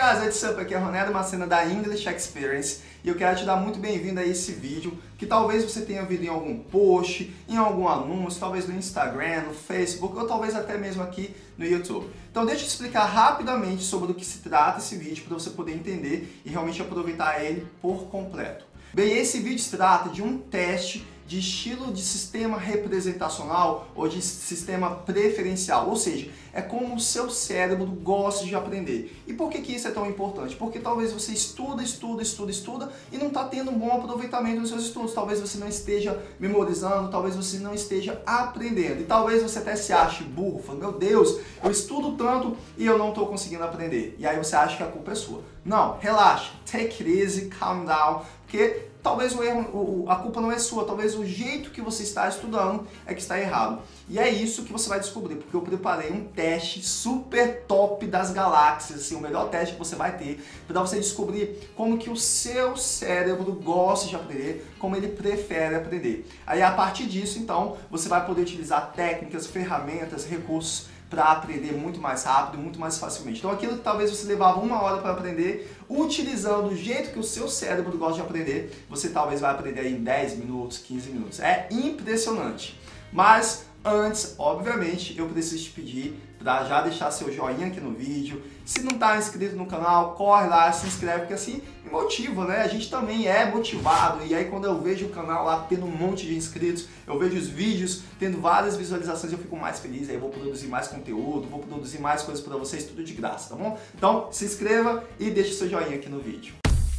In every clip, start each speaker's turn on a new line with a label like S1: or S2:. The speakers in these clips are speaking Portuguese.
S1: guys, what's up? Aqui é Ronaldo Macena da English Experience e eu quero te dar muito bem-vindo a esse vídeo que talvez você tenha visto em algum post, em algum anúncio, talvez no Instagram, no Facebook ou talvez até mesmo aqui no YouTube. Então deixa eu te explicar rapidamente sobre o que se trata esse vídeo para você poder entender e realmente aproveitar ele por completo. Bem, esse vídeo se trata de um teste de estilo de sistema representacional ou de sistema preferencial, ou seja, é como o seu cérebro gosta de aprender. E por que isso é tão importante? Porque talvez você estuda e não está tendo um bom aproveitamento nos seus estudos, talvez você não esteja memorizando, talvez você não esteja aprendendo, e talvez você até se ache burro, falando, meu Deus, eu estudo tanto e eu não estou conseguindo aprender, e aí você acha que a culpa é sua. Não, relaxa, take it easy, calm down, porque talvez o erro, a culpa não é sua, talvez o jeito que você está estudando é que está errado. E é isso que você vai descobrir, porque eu preparei um teste super top das galáxias, assim, o melhor teste que você vai ter, para você descobrir como que o seu cérebro gosta de aprender, como ele prefere aprender. Aí a partir disso, então, você vai poder utilizar técnicas, ferramentas, recursos para aprender muito mais rápido, muito mais facilmente. Então aquilo que talvez você levava 1 hora para aprender, utilizando o jeito que o seu cérebro gosta de aprender, você talvez vai aprender em 10 minutos, 15 minutos. É impressionante. Mas antes, obviamente, eu preciso te pedir para já deixar seu joinha aqui no vídeo. Se não está inscrito no canal, corre lá, se inscreve, porque assim me motiva, né? A gente também é motivado, e aí quando eu vejo o canal lá tendo um monte de inscritos, eu vejo os vídeos tendo várias visualizações, eu fico mais feliz, aí eu vou produzir mais conteúdo, vou produzir mais coisas para vocês, tudo de graça, tá bom? Então se inscreva e deixe seu joinha aqui no vídeo.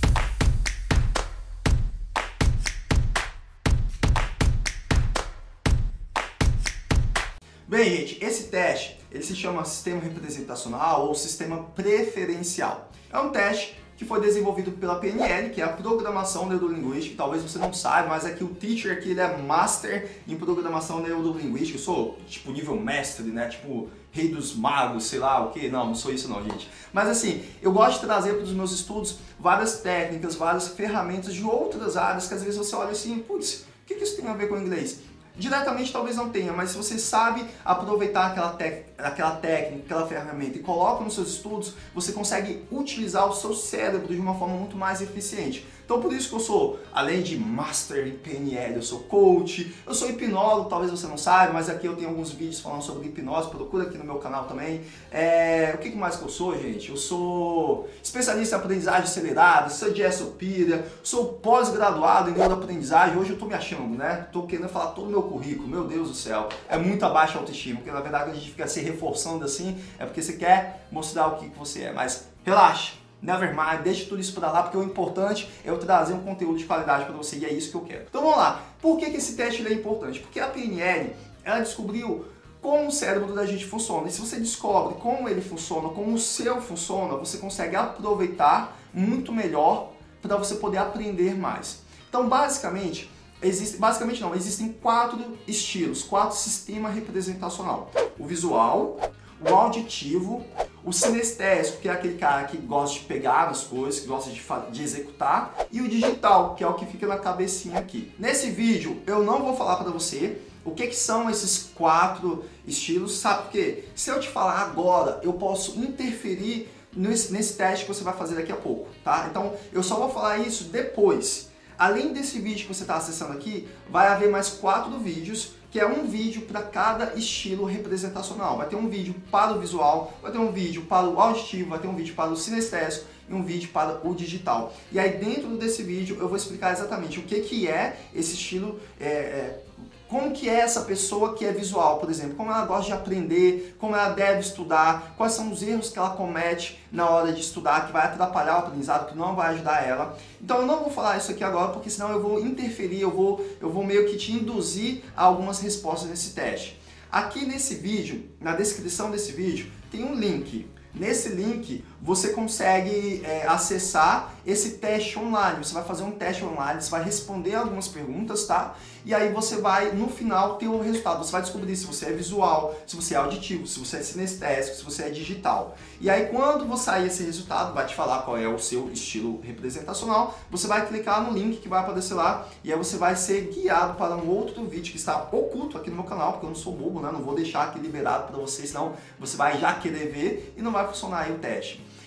S1: Bem, gente, esse teste ele se chama sistema representacional ou sistema preferencial. É um teste que foi desenvolvido pela PNL, que é a Programação Neurolinguística. Talvez você não saiba, mas aqui o teacher aqui ele é Master em Programação Neurolinguística. Eu sou tipo nível mestre, né? Tipo rei dos magos, sei lá o que. Não sou isso não, gente. Mas assim, eu gosto de trazer para os meus estudos várias técnicas, várias ferramentas de outras áreas que às vezes você olha assim, putz, o que isso tem a ver com o inglês? Diretamente talvez não tenha, mas se você sabe aproveitar aquela técnica, aquela ferramenta e coloca nos seus estudos, você consegue utilizar o seu cérebro de uma forma muito mais eficiente. Então por isso que eu sou, além de Master em PNL, eu sou coach, eu sou hipnólogo, talvez você não saiba, mas aqui eu tenho alguns vídeos falando sobre hipnose, procura aqui no meu canal também. O que mais que eu sou, gente? Eu sou especialista em aprendizagem acelerada, sou de Essopira, sou pós-graduado em neuroaprendizagem, hoje eu tô me achando, né? Tô querendo falar todo o meu currículo, meu Deus do céu, é muita baixa autoestima, porque na verdade a gente fica se reforçando assim, é porque você quer mostrar o que você é, mas relaxa. Never mind, deixa tudo isso para lá, porque o importante é eu trazer um conteúdo de qualidade para você e é isso que eu quero. Então vamos lá, por que esse teste é importante? Porque a PNL, ela descobriu como o cérebro da gente funciona, e se você descobre como ele funciona, como o seu funciona, você consegue aproveitar muito melhor para você poder aprender mais. Então basicamente, existem 4 estilos, 4 sistemas representacional. O visual, o auditivo, o sinestésico, que é aquele cara que gosta de pegar as coisas, que gosta de executar, e o digital, que é o que fica na cabecinha aqui. Nesse vídeo eu não vou falar para você o que são esses 4 estilos, sabe por quê? Se eu te falar agora, eu posso interferir nesse teste que você vai fazer daqui a pouco, tá? Então eu só vou falar isso depois. Além desse vídeo que você está acessando aqui, vai haver mais 4 vídeos, que é um vídeo para cada estilo representacional. Vai ter um vídeo para o visual, vai ter um vídeo para o auditivo, vai ter um vídeo para o sinestésico e um vídeo para o digital. E aí dentro desse vídeo eu vou explicar exatamente o que é esse estilo, como que é essa pessoa que é visual, por exemplo, como ela gosta de aprender, como ela deve estudar, quais são os erros que ela comete na hora de estudar, que vai atrapalhar o aprendizado, que não vai ajudar ela. Então eu não vou falar isso aqui agora, porque senão eu vou interferir, eu vou meio que te induzir a algumas respostas nesse teste. Aqui nesse vídeo, na descrição desse vídeo, tem um link. Nesse link você consegue acessar esse teste online. Você vai fazer um teste online, você vai responder algumas perguntas, tá? E aí você vai, no final, ter o resultado. Você vai descobrir se você é visual, se você é auditivo, se você é sinestésico, se você é digital. E aí quando sair esse resultado, vai te falar qual é o seu estilo representacional. Você vai clicar no link que vai aparecer lá e aí você vai ser guiado para um outro vídeo que está oculto aqui no meu canal, porque eu não sou bobo, né? Não vou deixar aqui liberado para vocês, senão você vai já querer ver e não vai funcionar aí o teste.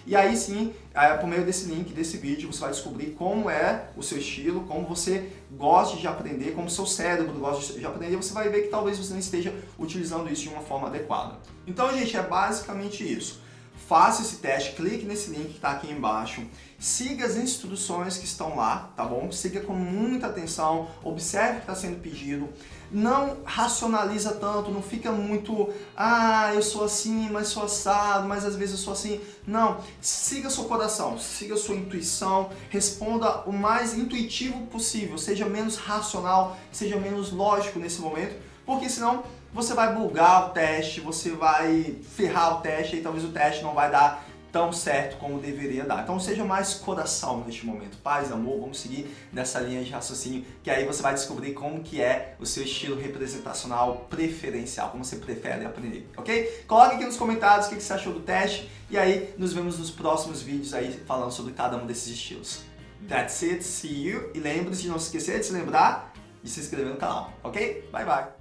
S1: E aí sim, por meio desse link, desse vídeo, você vai descobrir como é o seu estilo, como você gosta de aprender, como o seu cérebro gosta de aprender, você vai ver que talvez você não esteja utilizando isso de uma forma adequada. Então, gente, é basicamente isso. Faça esse teste, clique nesse link que está aqui embaixo, siga as instruções que estão lá, tá bom? Siga com muita atenção, observe o que está sendo pedido, não racionaliza tanto, não fica muito, eu sou assim, mas sou assado, mas às vezes eu sou assim. Não, siga seu coração, siga sua intuição, responda o mais intuitivo possível, seja menos racional, seja menos lógico nesse momento, porque senão você vai bugar o teste, você vai ferrar o teste e talvez o teste não vai dar tão certo como deveria dar. Então seja mais coração neste momento, paz e amor, vamos seguir nessa linha de raciocínio, que aí você vai descobrir como que é o seu estilo representacional preferencial, como você prefere aprender, ok? Coloque aqui nos comentários o que você achou do teste e aí nos vemos nos próximos vídeos aí falando sobre cada um desses estilos. That's it, see you, e lembre-se de não se esquecer de se lembrar de se inscrever no canal, ok? Bye bye!